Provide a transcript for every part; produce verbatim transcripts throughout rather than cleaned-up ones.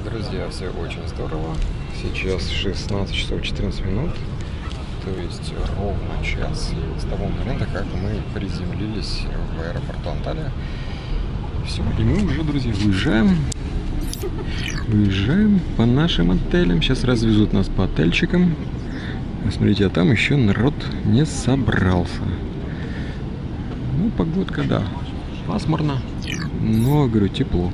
Друзья, все очень здорово. Сейчас шестнадцать часов четырнадцать минут, то есть ровно час с того момента, как мы приземлились в аэропорту Анталия. Все, и мы уже, друзья, выезжаем. Выезжаем по нашим отелям. Сейчас развезут нас по отельчикам. Смотрите, а там еще народ не собрался. Ну, погодка, да, пасмурно, но, говорю, тепло.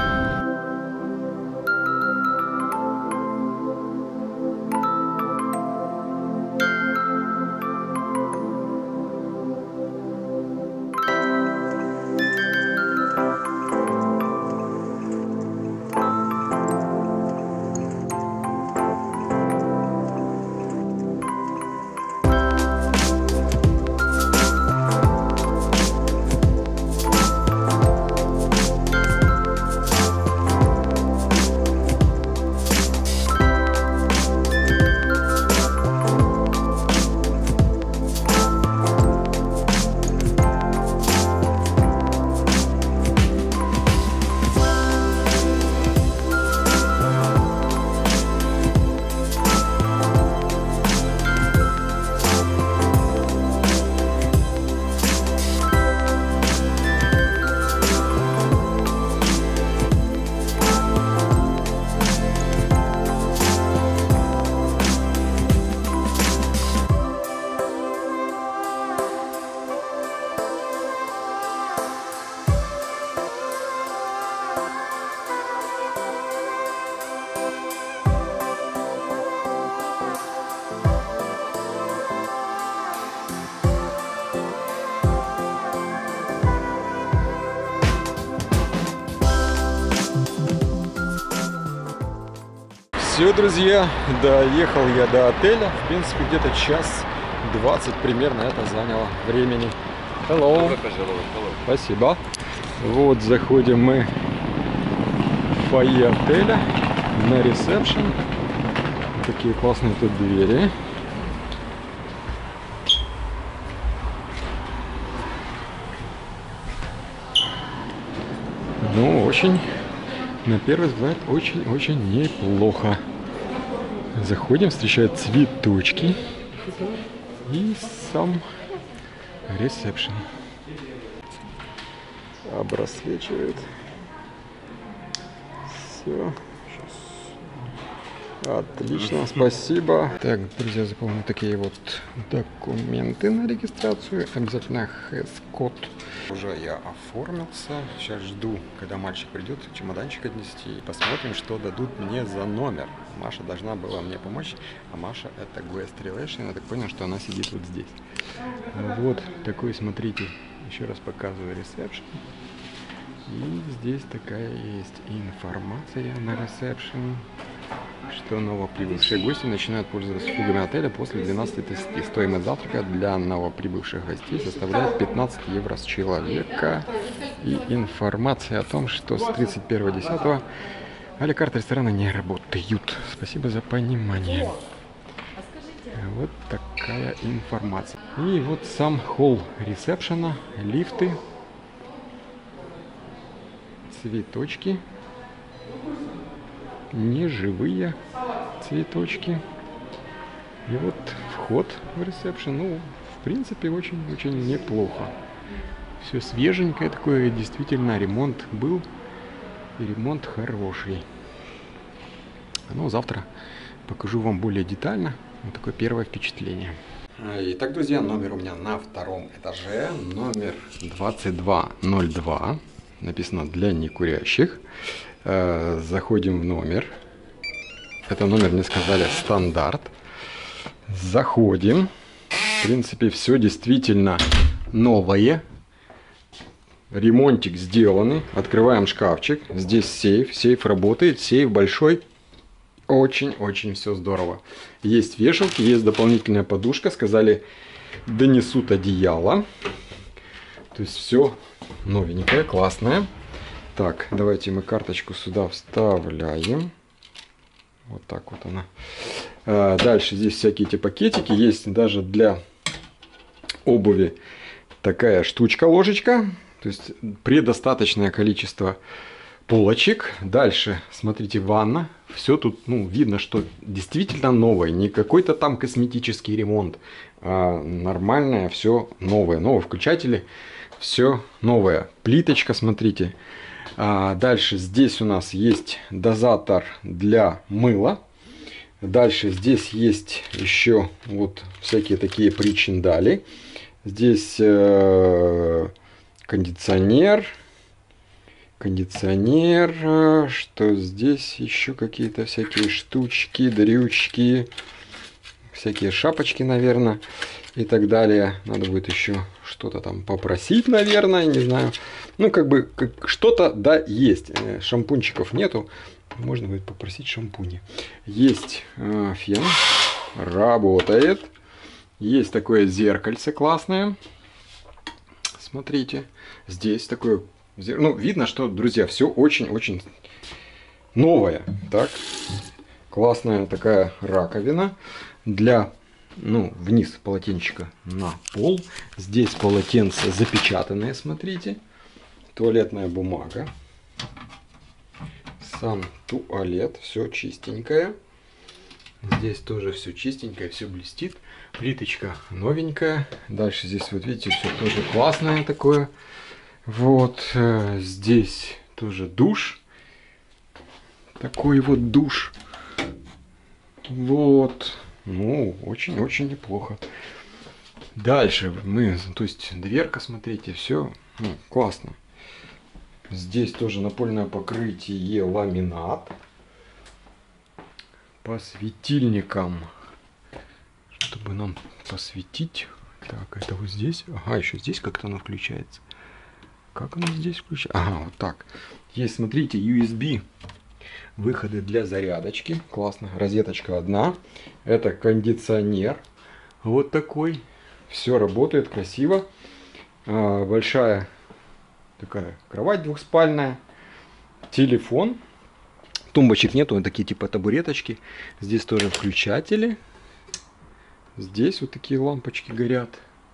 Все, друзья, доехал я до отеля. В принципе, где-то час двадцать примерно это заняло времени. Hello. Hello. Спасибо. Вот, заходим мы в фойе отеля на ресепшн. Такие классные тут двери. Ну, очень, на первый взгляд, очень-очень неплохо. Заходим, встречают цветочки и сам ресепшн. Обрасвечивает. Все. Отлично, спасибо. Так, друзья, заполню такие вот документы на регистрацию. Обязательно хэс-код. Уже я оформился. Сейчас жду, когда мальчик придет, чемоданчик отнести. И посмотрим, что дадут мне за номер. Маша должна была мне помочь. А Маша — это Guest Relation. Я так понял, что она сидит вот здесь. Вот такой, смотрите, еще раз показываю ресепшн. И здесь такая есть информация на ресепшн, что новоприбывшие гости начинают пользоваться услугами отеля после двенадцати тридцати. Стоимость завтрака для новоприбывших гостей составляет пятнадцать евро с человека. И информация о том, что с тридцать первого десятого а-ля-карт ресторана не работают. Спасибо за понимание. Вот такая информация. И вот сам холл ресепшена, лифты, цветочки. Неживые цветочки. И вот вход в ресепшн. Ну, в принципе, очень-очень неплохо. Все свеженькое такое. Действительно, ремонт был. И ремонт хороший. Ну, завтра покажу вам более детально. Вот такое первое впечатление. Итак, друзья, номер у меня на втором этаже. Номер двадцать два ноль два. Написано «Для некурящих». Заходим в номер. Это номер, мне сказали, стандарт. Заходим. В принципе, все действительно новое. Ремонтик сделанный. Открываем шкафчик. Здесь сейф. Сейф работает. Сейф большой. Очень-очень все здорово. Есть вешалки, есть дополнительная подушка. Сказали, донесут одеяло. То есть все новенькое, классное. Так, давайте мы карточку сюда вставляем. Вот так вот она. А, дальше здесь всякие эти пакетики. Есть даже для обуви такая штучка, ложечка. То есть предостаточное количество полочек. Дальше, смотрите, ванна. Все тут, ну, видно, что действительно новое. Не какой-то там косметический ремонт. А нормальное, все новое. Новые включатели, все новое. Плиточка, смотрите. А дальше здесь у нас есть дозатор для мыла. Дальше здесь есть еще вот всякие такие причиндали. Здесь э, кондиционер. Кондиционер. Что здесь еще какие-то всякие штучки, дрючки. Всякие шапочки, наверное. И так далее. Надо будет еще что-то там попросить, наверное. Не знаю. Ну, как бы как, что-то, да, есть. Шампунчиков нету. Можно будет попросить шампуни. Есть э, фен. Работает. Есть такое зеркальце классное. Смотрите. Здесь такое зеркало. Ну, видно, что, друзья, все очень-очень новое. Так. Классная такая раковина. Для, ну, вниз полотенчика на пол. Здесь полотенце запечатанное, смотрите. Туалетная бумага. Сам туалет, все чистенькое. Здесь тоже все чистенькое, все блестит. Плиточка новенькая. Дальше здесь, вот видите, все тоже классное такое. Вот здесь тоже душ. Такой вот душ. Вот. Ну, очень-очень неплохо. Дальше мы, то есть дверка, смотрите, все, ну, классно. Здесь тоже напольное покрытие, ламинат. По светильникам, чтобы нам посветить. Так, это вот здесь. Ага, еще здесь как-то оно включается. Как оно здесь включается? Ага, вот так. Есть, смотрите, ю эс би. Выходы для зарядочки. Классно. Розеточка одна. Это кондиционер. Вот такой. Все работает красиво. А, большая такая кровать двухспальная. Телефон. Тумбочек нету, вот такие типа табуреточки. Здесь тоже включатели. Здесь вот такие лампочки горят.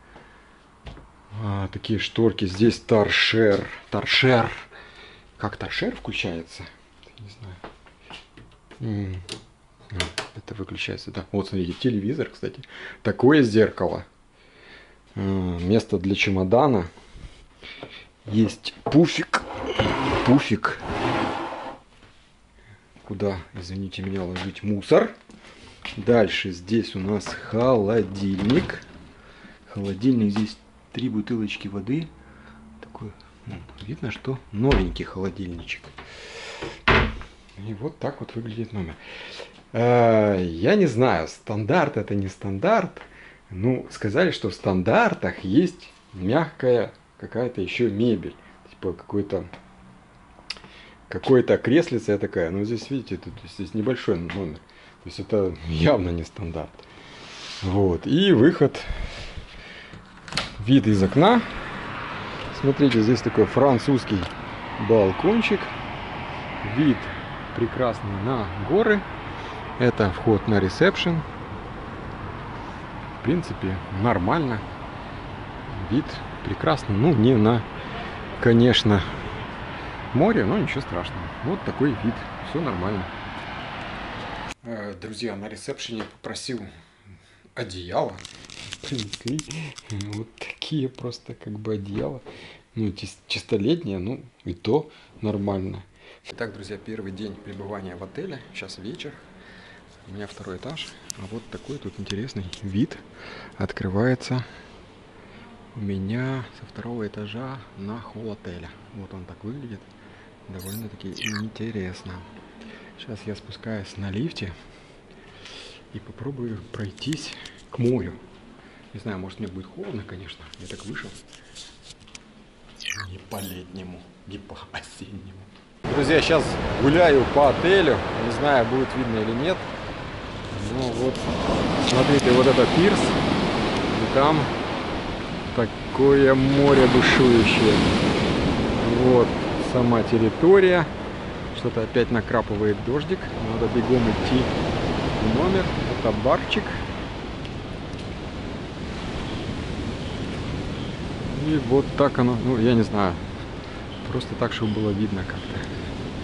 А, такие шторки. Здесь торшер. Торшер. Как торшер включается? Не знаю. Это выключается, да. Вот, смотрите, телевизор, кстати. Такое зеркало. Место для чемодана. Есть пуфик. Пуфик. Куда, извините меня, ложить мусор. Дальше здесь у нас холодильник. Холодильник, здесь три бутылочки воды. Такой, ну, видно, что новенький холодильничек. И вот так вот выглядит номер. Я не знаю, стандарт это не стандарт. Ну, сказали, что в стандартах есть мягкая какая-то еще мебель. Типа какой-то какое-то креслице такая. Но здесь, видите, тут здесь небольшой номер. То есть это явно не стандарт. Вот. И выход. Вид из окна. Смотрите, здесь такой французский балкончик. Вид прекрасный на горы. Это вход на ресепшн. В принципе, нормально. Вид прекрасный. Ну, не на, конечно, море, но ничего страшного. Вот такой вид. Все нормально. Друзья, на ресепшене попросил одеяло. Принесли. Вот такие просто как бы одеяла. Ну, чисто летние, ну и то нормально. Итак, друзья, первый день пребывания в отеле. Сейчас вечер. У меня второй этаж. А вот такой тут интересный вид открывается у меня со второго этажа на холл отеля. Вот он так выглядит. Довольно-таки интересно. Сейчас я спускаюсь на лифте и попробую пройтись к морю. Не знаю, может мне будет холодно, конечно. Я так вышел. Не по-летнему, не по-осеннему. Друзья, сейчас гуляю по отелю. Не знаю, будет видно или нет. Ну вот, смотрите, вот это пирс. И там такое море бушующее. Вот сама территория. Что-то опять накрапывает дождик. Надо бегом идти в номер. Это барчик. И вот так оно, ну я не знаю. Просто так, чтобы было видно как-то.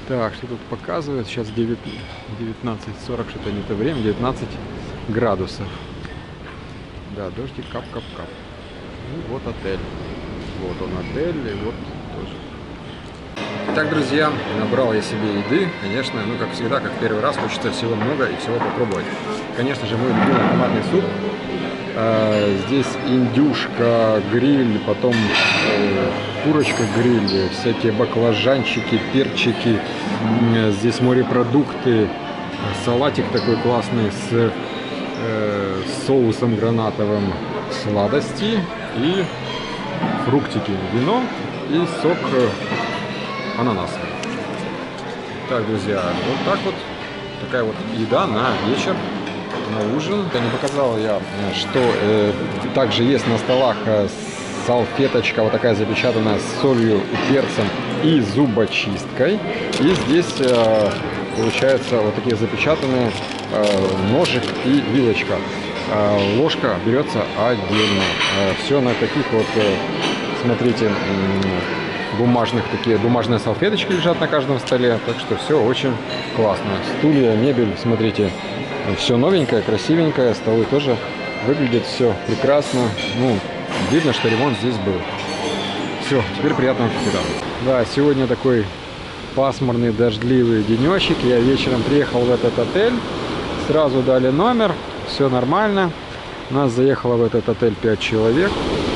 Так, что тут показывает? Сейчас девятнадцать сорок, что-то не то время, девятнадцать градусов. Да, дождик, кап-кап-кап. И вот отель. Вот он отель, и вот тоже. Итак, друзья, набрал я себе еды. Конечно, ну как всегда, как первый раз, хочется всего много и всего попробовать. Конечно же, мой любимый томатный суп. А, здесь индюшка, гриль, потом э, курочка, гриль, всякие баклажанчики, перчики. Здесь морепродукты, салатик такой классный с э, соусом гранатовым, сладости и фруктики, вино и сок ананасовый. Так, друзья, вот так вот такая вот еда на вечер, на ужин. Я не показал я, что э, также есть на столах салфеточка вот такая запечатанная с солью и перцем и зубочисткой. И здесь э, получается вот такие запечатанные э, ножик и вилочка. Э, ложка берется отдельно. Э, все на таких вот, э, смотрите, бумажных такие, бумажные салфеточки лежат на каждом столе. Так что все очень классно. Стулья, мебель, смотрите, все новенькое, красивенькое. Столы тоже выглядит все прекрасно. Ну, видно, что ремонт здесь был. Все, теперь приятного аппетита. Да, сегодня такой пасмурный, дождливый денечек. Я вечером приехал в этот отель. Сразу дали номер. Все нормально. У нас заехало в этот отель пять человек.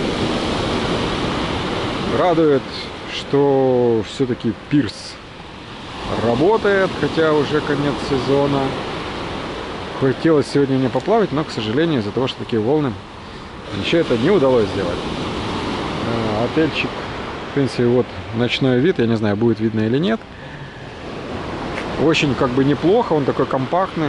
Радует, что все-таки пирс работает, хотя уже конец сезона. Хотелось сегодня мне поплавать, но, к сожалению, из-за того, что такие волны, еще это не удалось сделать. Отельчик, в принципе, вот ночной вид, я не знаю, будет видно или нет. Очень как бы неплохо, он такой компактный.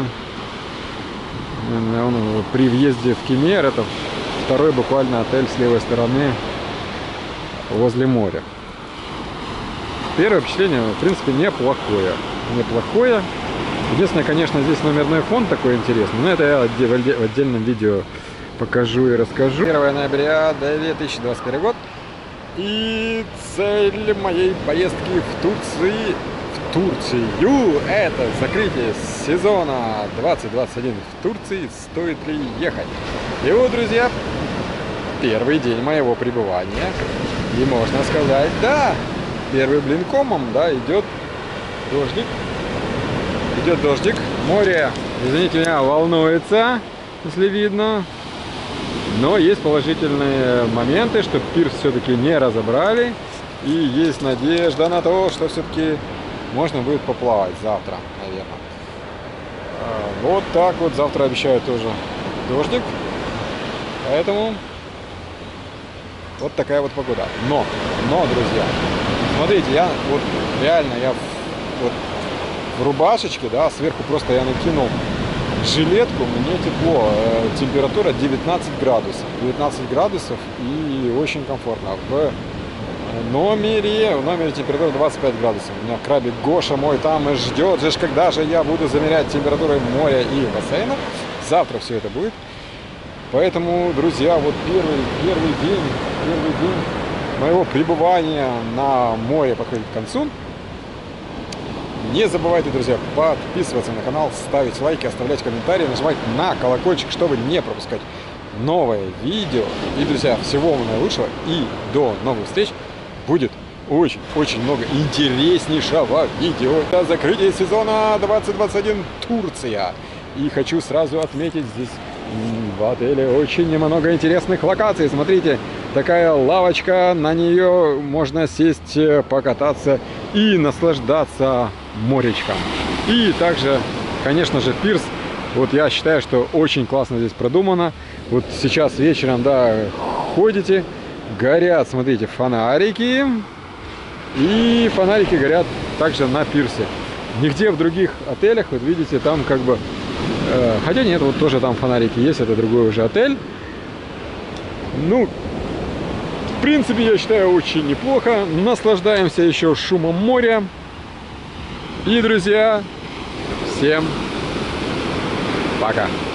Он при въезде в Кемер, это второй буквально отель с левой стороны возле моря. Первое впечатление, в принципе, неплохое. Неплохое. Единственное, конечно, здесь номерной фонд такой интересный, но это я в отдельном видео покажу и расскажу. первое ноября две тысячи двадцать первый год. И цель моей поездки в Турции, в Турцию, это закрытие сезона двадцать двадцать один в Турции. Стоит ли ехать? И вот, друзья, первый день моего пребывания. И можно сказать, да, первый блин комом, да, идет дождик. Идет дождик. Море, извините меня, волнуется, если видно. Но есть положительные моменты, что пирс все-таки не разобрали. И есть надежда на то, что все-таки можно будет поплавать завтра, наверное. Вот так вот. Завтра обещают тоже дождик. Поэтому вот такая вот погода. Но, но, друзья, смотрите, я вот реально, я вот в рубашечке, да, сверху просто я накинул жилетку, мне тепло, температура девятнадцать градусов, девятнадцать градусов и очень комфортно. В номере, в номере температура двадцать пять градусов. У меня крабик Гоша мой там и ждет, же, когда же я буду замерять температуру моря и бассейна. Завтра все это будет. Поэтому, друзья, вот первый, первый день, первый день моего пребывания на море подходит к концу. Не забывайте, друзья, подписываться на канал, ставить лайки, оставлять комментарии, нажимать на колокольчик, чтобы не пропускать новые видео. И, друзья, всего вам наилучшего и до новых встреч. Будет очень-очень много интереснейшего видео. Это закрытие сезона двадцать двадцать один Турция. И хочу сразу отметить, здесь в отеле очень немного интересных локаций. Смотрите, такая лавочка, на нее можно сесть, покататься и наслаждаться моречком. И также, конечно же, пирс. Вот я считаю, что очень классно здесь продумано. Вот сейчас вечером, да, ходите, горят, смотрите, фонарики. И фонарики горят также на пирсе. Нигде в других отелях, вот видите, там как бы... Э, хотя нет, вот тоже там фонарики есть, это другой уже отель. Ну, в принципе, я считаю, очень неплохо. Наслаждаемся еще шумом моря. И, друзья, всем пока.